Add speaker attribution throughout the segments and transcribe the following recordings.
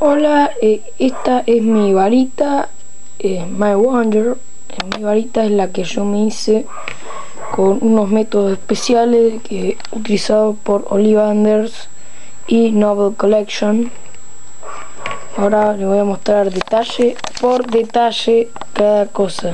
Speaker 1: Hola, esta es mi varita, My Wonder. Mi varita es la que yo me hice con unos métodos especiales utilizados por Ollivanders y Novel Collection. Ahora les voy a mostrar detalle por detalle cada cosa.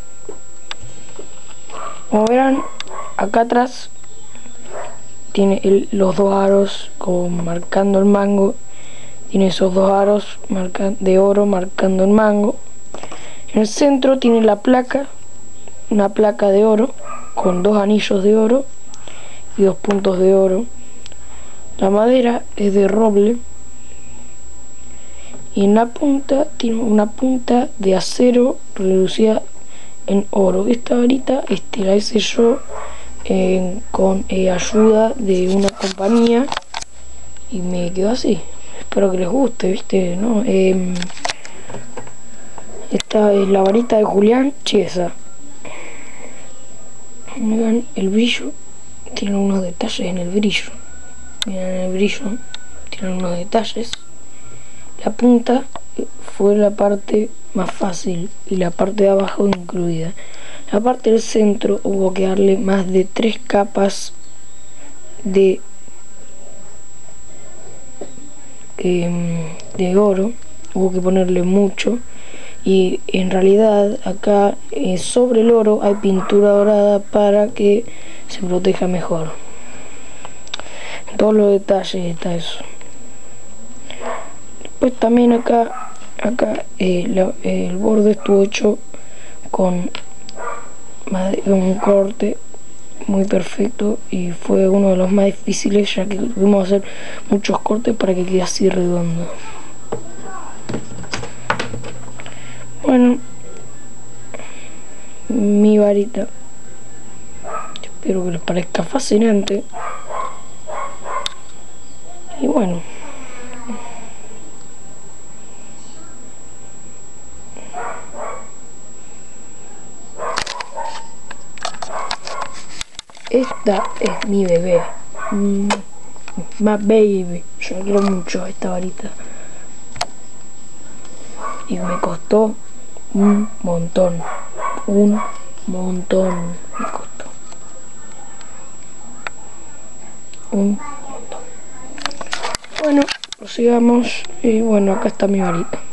Speaker 1: Como verán, acá atrás tiene los dos aros marcando el mango. Tiene esos dos aros de oro marcando el mango. En el centro tiene la placa, una placa de oro con dos anillos de oro y dos puntos de oro. La madera es de roble y en la punta tiene una punta de acero reducida en oro. Esta varita la hice yo con ayuda de una compañía y me quedó así. Espero que les guste, ¿viste? ¿No? Esta es la varita de Julián Chiesa. Miren el brillo, tiene unos detalles en el brillo. Miren el brillo, tiene unos detalles. La punta fue la parte más fácil y la parte de abajo incluida. La parte del centro hubo que darle más de 3 capas de oro, hubo que ponerle mucho, y en realidad acá sobre el oro hay pintura dorada para que se proteja mejor. En todos los detalles está eso. Después también acá el borde estuvo hecho con un corte muy perfecto y fue uno de los más difíciles, ya que tuvimos que hacer muchos cortes para que quede así redondo. Bueno, mi varita, espero que les parezca fascinante. Y bueno, esta es mi bebé, my baby. Yo quiero mucho a esta varita y me costó un montón me costó un montón. Bueno, prosigamos y bueno, acá está mi varita.